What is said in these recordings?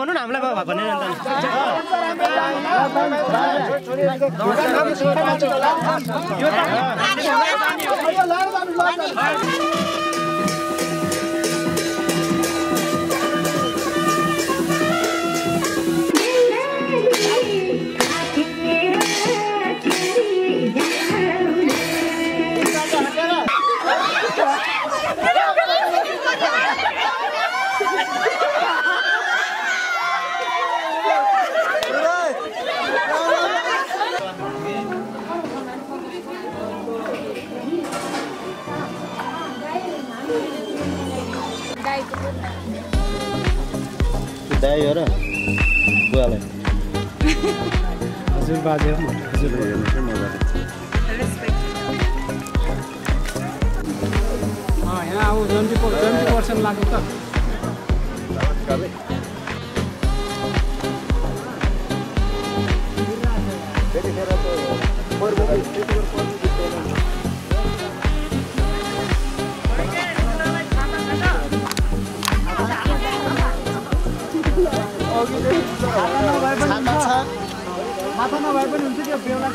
भन्नु न हामीलाई भनेर दाइ हो र बुवालाई हजुर बाजे हो हजुर हेर्नु चाहिँ मजा यहाँ आऊ 20% लाग्यो त माथा नभए पनि हुन्छ त्यो बेहुला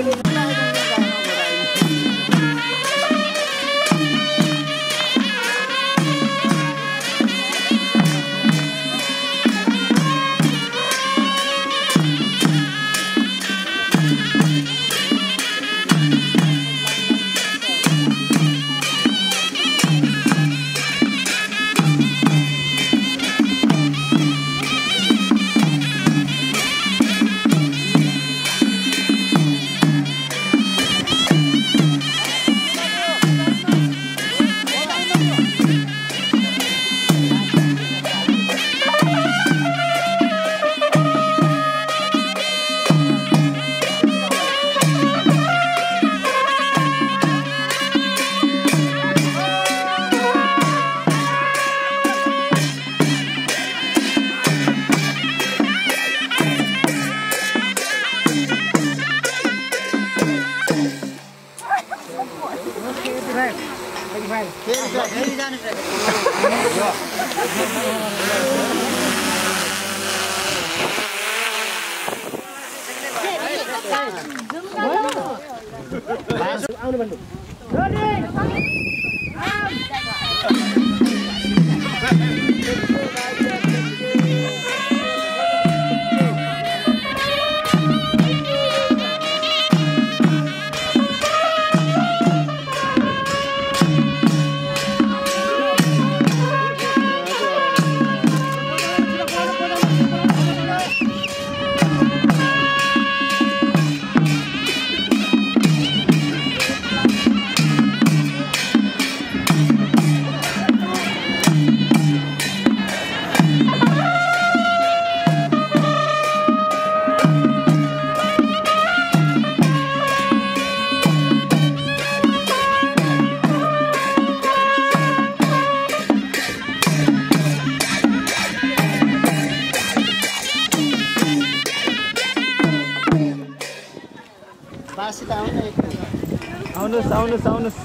आउनुस्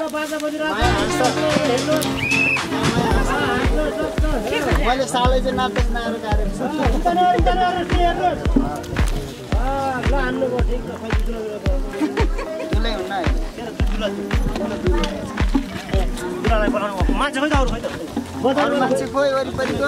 मैले सालै चाहिँ नाप्दै नआएर गाडेको छु दुलै हुन्न मान्छे खोइ त अरू खोइ त मान्छे खोइ वरिपरिको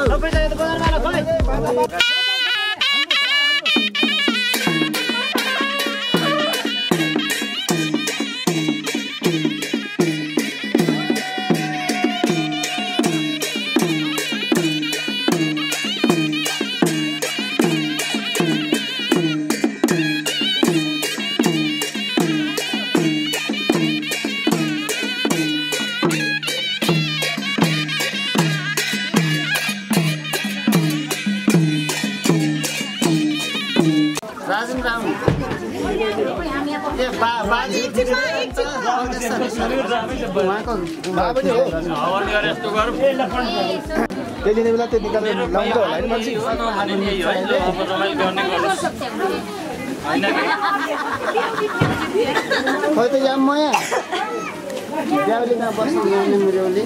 त्यति बेला त्यो निकालेर लाउँछ होला नि मान्छे खोइ त यहाँ म यहाँ ब्याउलीमा बस्नु ल्याउने मिरौली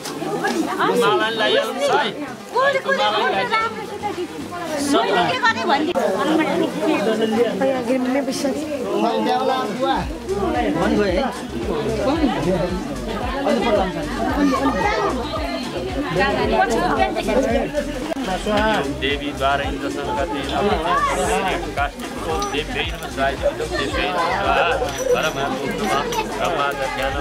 देवी द्वारा इंद्र संगति काष्टिको देव्यै नमः शिवाय देव्यै नमः ब्रह्मा ज्ञान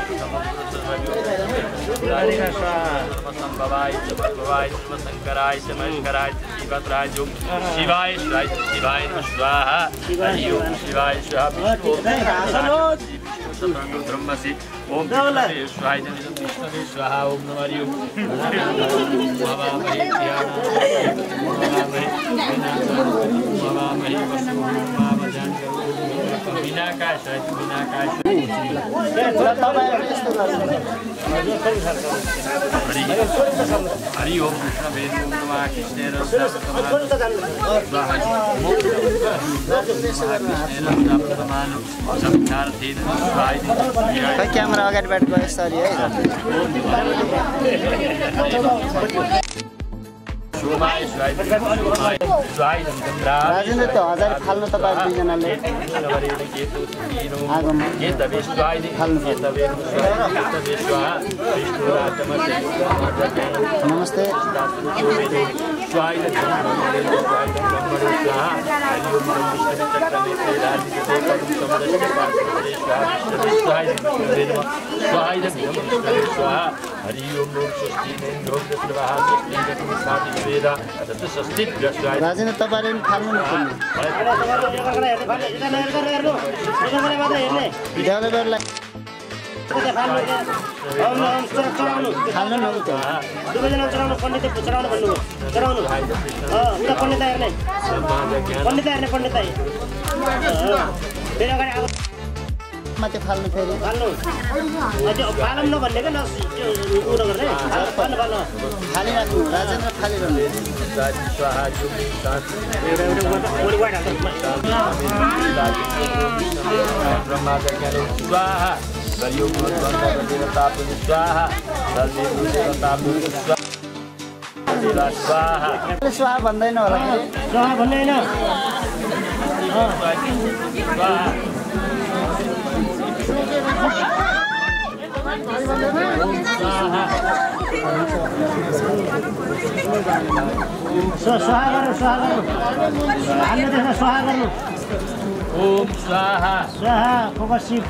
संभवाय भगवाय शंकराय महेश्वराय शिवत्राय शिवाय शिवाय शिवाय नमः स्वाहा हरि ओम शिवाय स्वाहा विष्णु ब्रह्मसि ओम शिवाय विष्णु स्वाहा ओम नमः हरि ओम हरि ओम कृष्ण नमः कृष्ण क्यामेरा अगाडिबाट गयो यसरी है राजेन्द्र त 1000 फाल्नु तपाईँ दुईजनाले नमस्ते राजेन्द्र तपाईँले पनि फाल्नु डेभलपरलाई खाल्नु न दुवैजना चढाउनु पण्डितले चढाउनु भन्नुभयो चढाउनु उता पण्डित हेर्ने पण्डित फेरि अगाडि आएको माथि फाल्नु फेरि फाल्नु फालौँ नभन्ने क्या उयो गर्ने फालिराख्नु राजेन्द्र फालिरहनु स्वाहा भन्दैन होला स्वाहा भन्ने होइन स्वाहा गर्नु स्वाहा गर्नु ओम स्वाहा स्वाहा फोकस शिव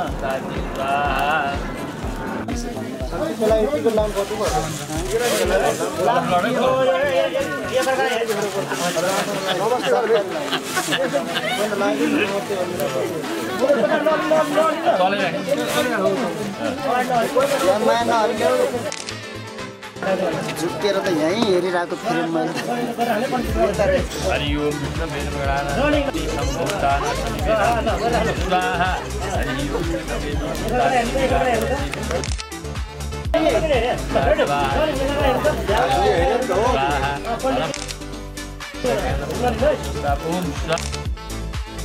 झुक्केर त यहीँ हेरिरहेको फिल्म मैले हरि ओम विष्णु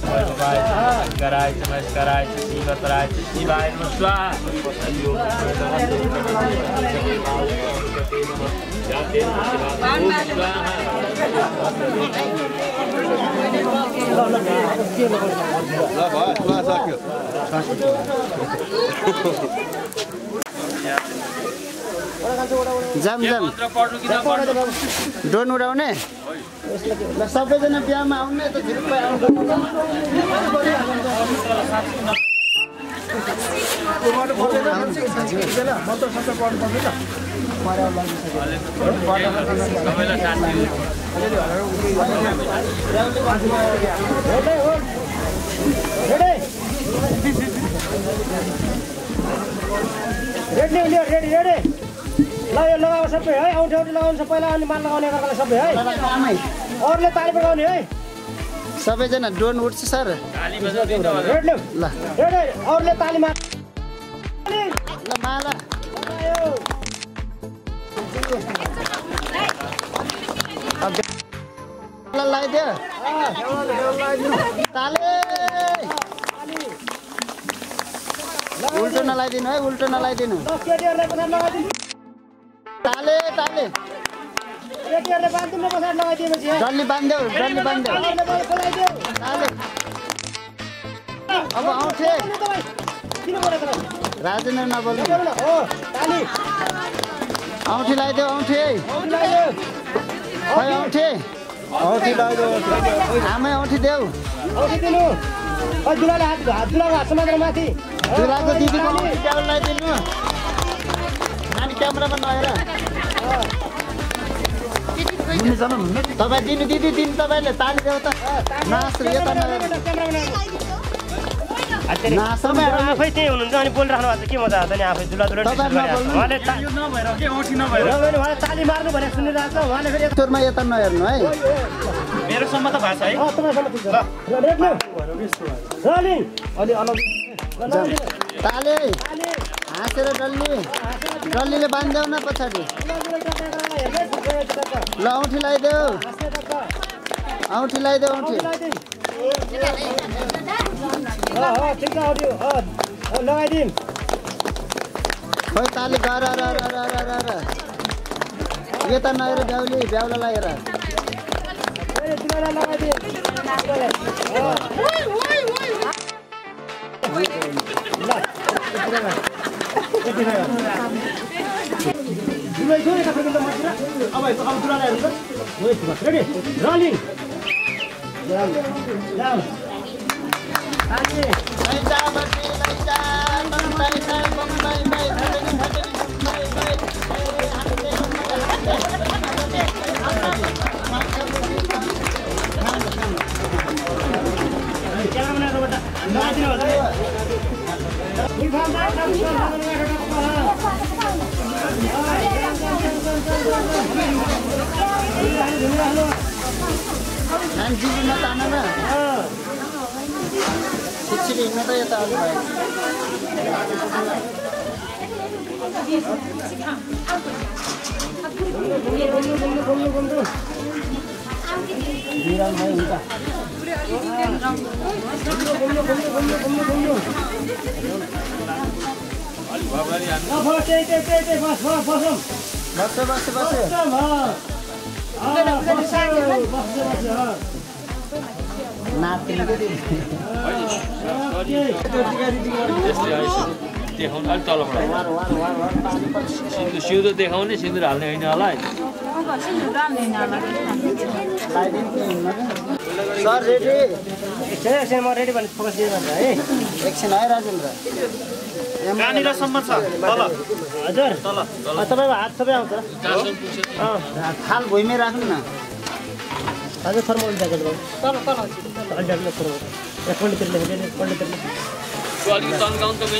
वैभवाय च शंकराय च महेश्वराय च श्रीवत्सराय च शिवाय नमः स्वाहा जाम ड्रोन उडाउने ल सबैजना बिहामा आउने त झिरुप्पै आउनु रेडी ल यो लगाऊ सबै है औँठी लगाउनु सबैलाई अनि माल लगाउने गर्दा सबै है अरूले ताली बजाउने है सबैजना ड्रोन उड्छ सर ल अरूले ताली मार ल माला लगाइदियो ताले उल्टो नलाइदिनु है उल्टो नलाइदिनु ताले ताले डल्ली बान्देऊ ताले अब औँठे राजेन्द्र नबोल्नु औँठी लगाइदेऊ औँठी खै औँठी आमै औँठी देऊ दुलाको दिदीको औँठी ट्याबल लगाइदिनु नानी क्यामेरामा नहेर तपाईँ दिनु दिदी दिनु तपाईँले ताली देऊ त नाच्नु यता नहेर आफै त्यही हुनुहुन्छ अनि बोलिराख्नु भएको छ के मजा आउँछ नि आफै दुला ताली मार्नु भनेर सुनिरहेको छ उहाँले फेरि यस्तोमा यता नहेर्नु है मेरोसम्म त भएको छ है ताले हाँसेर डल्लीले बान्देऊ न पछाडि ल औँठी लगाइदेऊ औँठी लगाइदिउँ खोइ ताली गर यता नहेर ब्याउला लागेर हिँड्न त यता आउनु भयो देखाउनु अलिक तलबाट सिउँदो देखाउने सिन्दुर हाल्ने होइन होला है सर रेडी एकछिन म रेडी भने फोकस दिएर है एकछिन है राजेन्द्र कहाँनिरसम्म छ तल हजुर तल तपाईँको हात सबै आउँछ थाल भुइँमै राख्नु न हजुर थर्मल ज्याकेट तल पण्डितले अलिकति तन्काउनु त मेन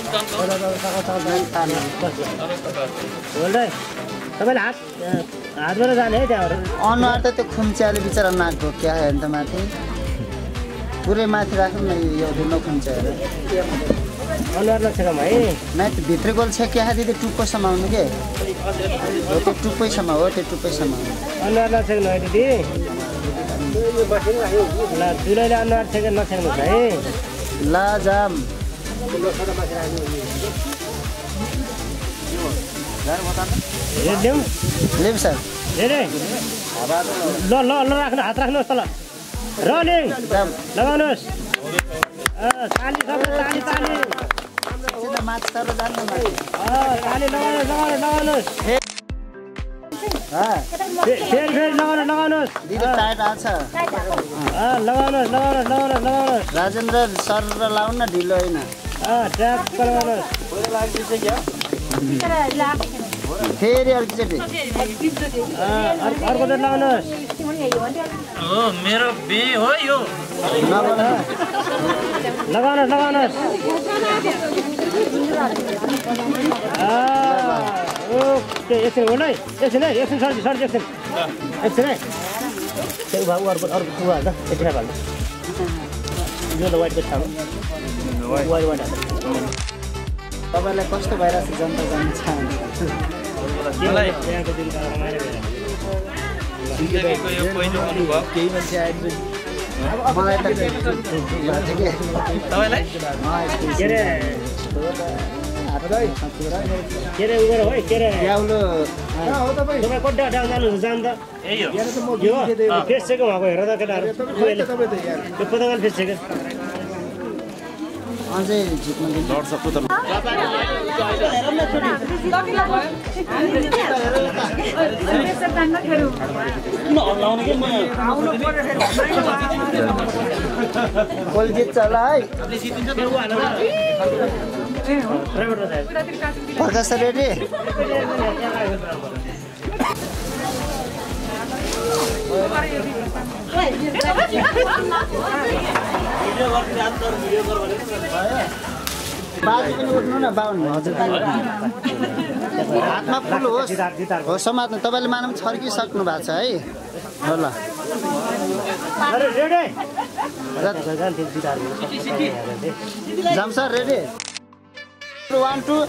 तपाईँले हातबाट जाने है त्यहाँबाट अनुहार त त्यो खुम्च्याले बिचरा नाक ढोक्या है अन्त माथि पुरै माथि राख्नु न यो नखुम्च्याएर अनुहार नछेकम है माथि भित्र गोल छेक्या दिदी टुप्पो समाउनु के हो त्यो टुप्पै समाउ अनुहार नछेक्नु है दिदी ल दुलैले अनुहार छेकेर नछेक्नुहोस् है लाजाम हेरिदिउँ लिम सर हेरे ल ल ल राख्नु हात राख्नुहोस् त ल रनिङ जाम लगाउनुहोस् ताली सबै ताली ताली सिधा माथि सर जानु न ताली लगाउनुहोस् फेरि लगाउनुहोस् दिदी टाइट आछ लगाउनुहोस् राजेन्द्र सर र लाउन न ढिलो होइन ट्याप लगाउनुहोस् फेरि अर्कोचोटि अर्को त लगाउनुहोस् हो मेरो बे हो यो लगाउनुहोस् ओके एकछिन होला है एकछिन सर एकछिन है त्यो भाउ अर्को कुवा हाल्दा यति खालको हाल्दा यो त वाइटको छ वाइट तपाईँलाई कस्तो भइरहेको छ जनता जानु चाहन्छ केही मान्छे आयो मलाई त तपाईँलाई के अरे उयो है के अरे तपाईँ कति डाउन जानुहुन्छ जानु त यही हो यो फेस चेक उहाँको हेर त केटाहरू त्यो पतङ्गाले फेस चेक अझै जित्नु दिनु गोल जित्छ होला है प्रकाश रेडी बाजे पनि उठ्नु न बाहुन हजुर हातमा फुल होस् हो समात्नु तपाईँले मानव छर्किसक्नु भएको छ है ल जाम सर रेडी 1 2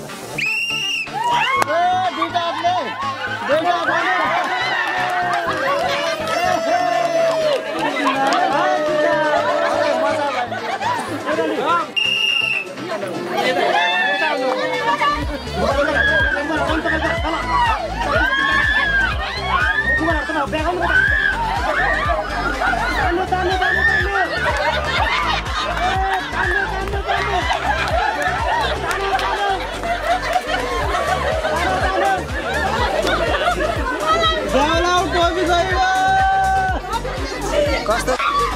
कस्तो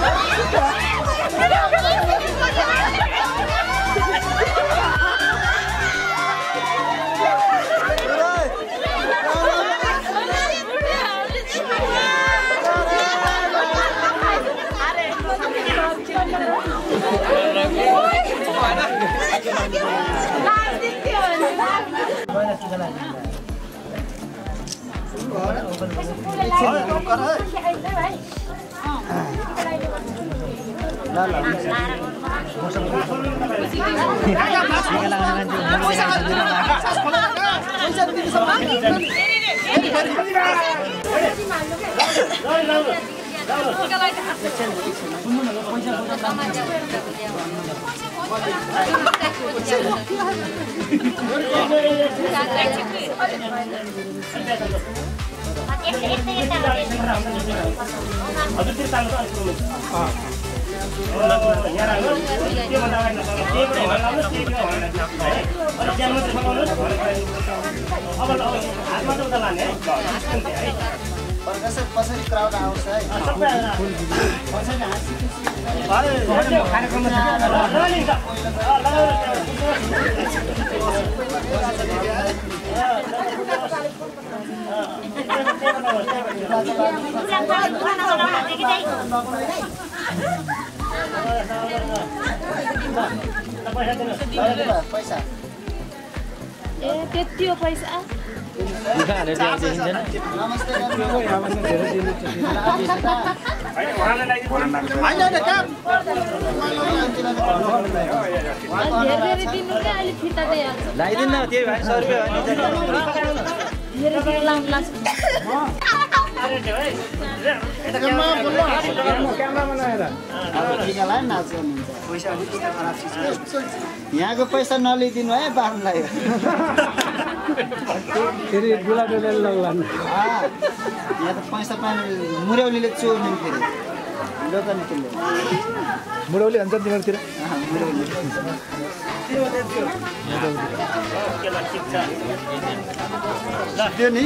कसरी क्राउड आउँछ है पैसा ए त्यति हो पैसा नमस्ते धेरै दिनु क्या अहिले फिर्ता दिइहाल्छ लगाइदिनु न त्यही भाइ 100 रुपैयाँ हो नि धेरै लाउनु लाग्छ यहाँको पैसा नलिदिनु है बाबुलाई फेरि डुलाडुले लग्ला यहाँ त पैसा पाउने मुरौलीले चोर्नु फेरि दोकानी किन्नु मुरौली हुन्छ तिमीहरूतिर त्यो नि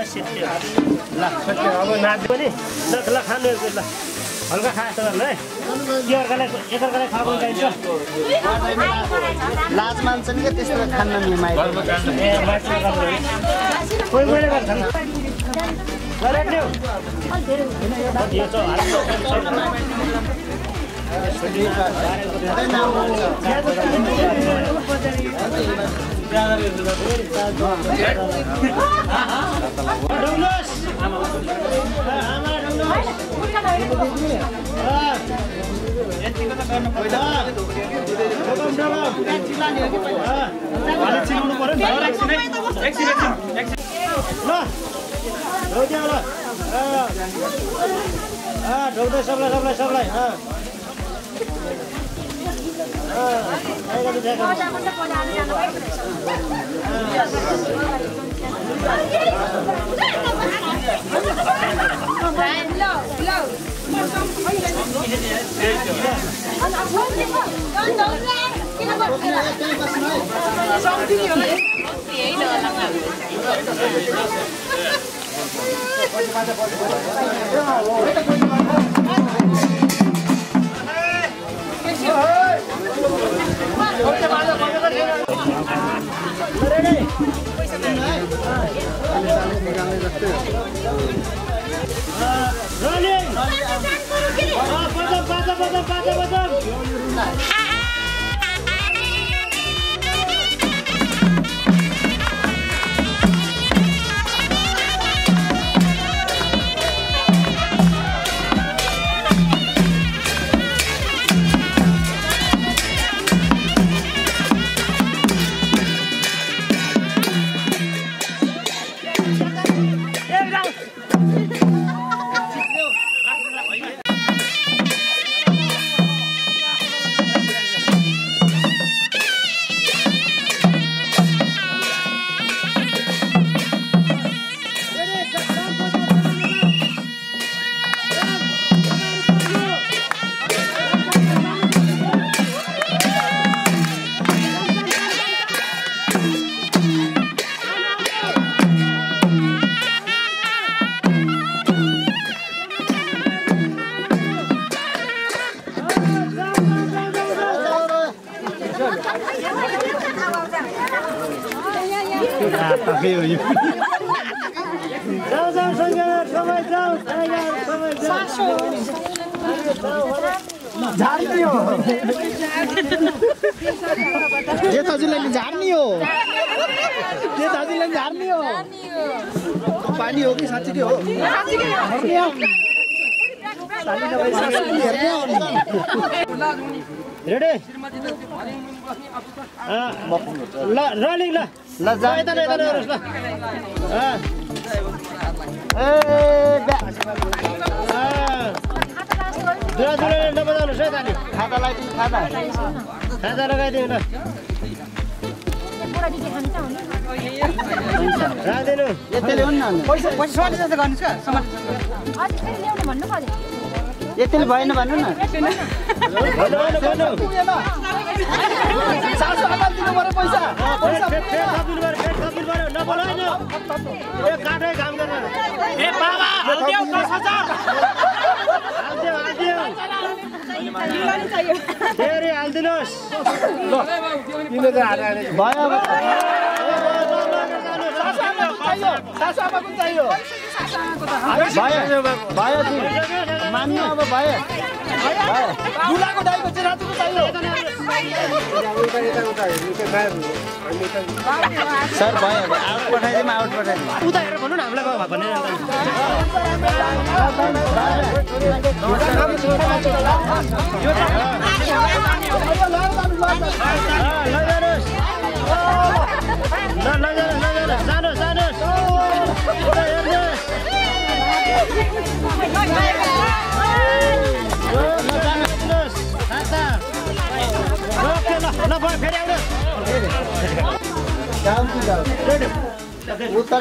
हल्का खान्छ है एकअर्कालाई खाएको चाहिन्छ लाज मान्छन् क्या त्यस्तो खान्न नि माइ कोही कोहीले गर्छन् सबलाई ये दाजुलाई झार्नी हो ये दाजुलाई झार्नी हो पानी हो कि साँच्चै हो रेडी ल रोलिङ ल ल जा यता हेर्नुहोस् ल दुरा नबजाउनुहोस् है दानी खाता लगाइदिनु खाता खाजा लगाइदिनु ल राखिदिनु यतिले हुन्न पैसा समाति जस्तो गर्नुहोस् क्या समाति यतिले भएन भन्नु न हालिदिनुहोस् भयो मान्नु अब भयो दुलाको दाइको चाहिँ रातुको चाहियो सर भयो आउट पठाइदिउँ आउट पठाइदिउँ उता हेरेर भन्नु न हामीलाई भयो भने जानुहोस् फेरि आउनु उत्तर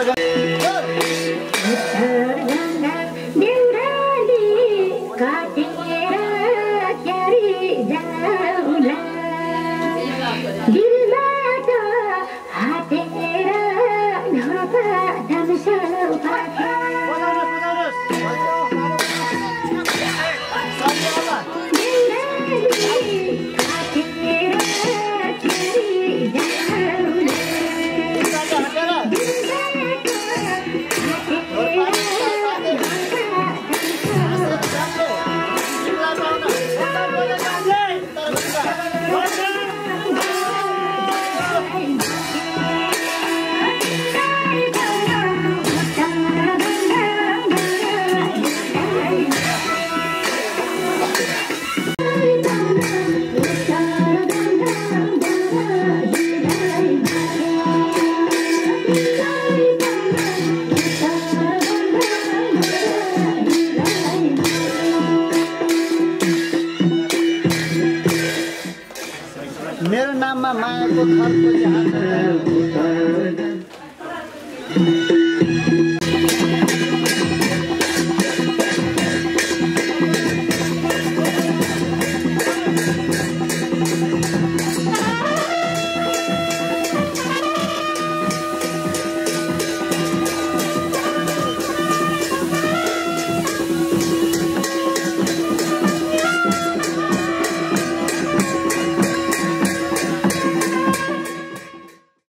मेरो नाममा मायाको थरको